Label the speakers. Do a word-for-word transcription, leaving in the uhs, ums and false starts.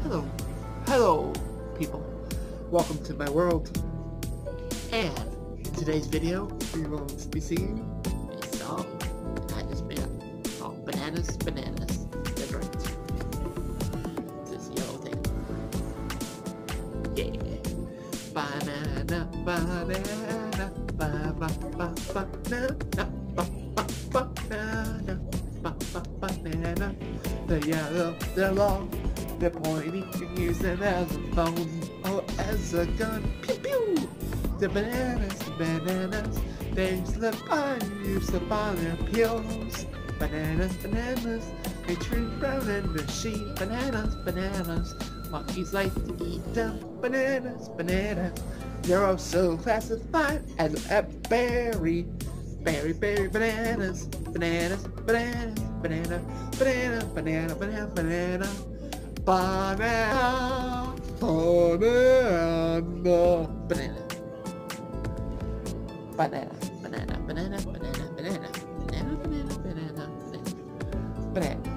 Speaker 1: Hello, hello, people. Welcome to my world. And in today's video, we're going to be singing a song that I just made up called Bananas, Bananas. That's right. This yellow thing. Yeah. Banana, banana, ba ba ba banana, ba ba banana, ba ba banana. The yellow, the long. They're pointing, using as a phone or as a gun. Pew pew! The bananas, the bananas, they slip on you, slip on their peels. Bananas, bananas, they turn brown and mushy. Bananas, bananas, monkeys like to eat them. Bananas, bananas, they're also classified as a berry. Berry, berry, bananas, bananas, bananas, banana, banana, banana, banana, banana. Banana, banana, banana, banana, banana, banana, banana, banana, banana, banana, banana, banana, banana.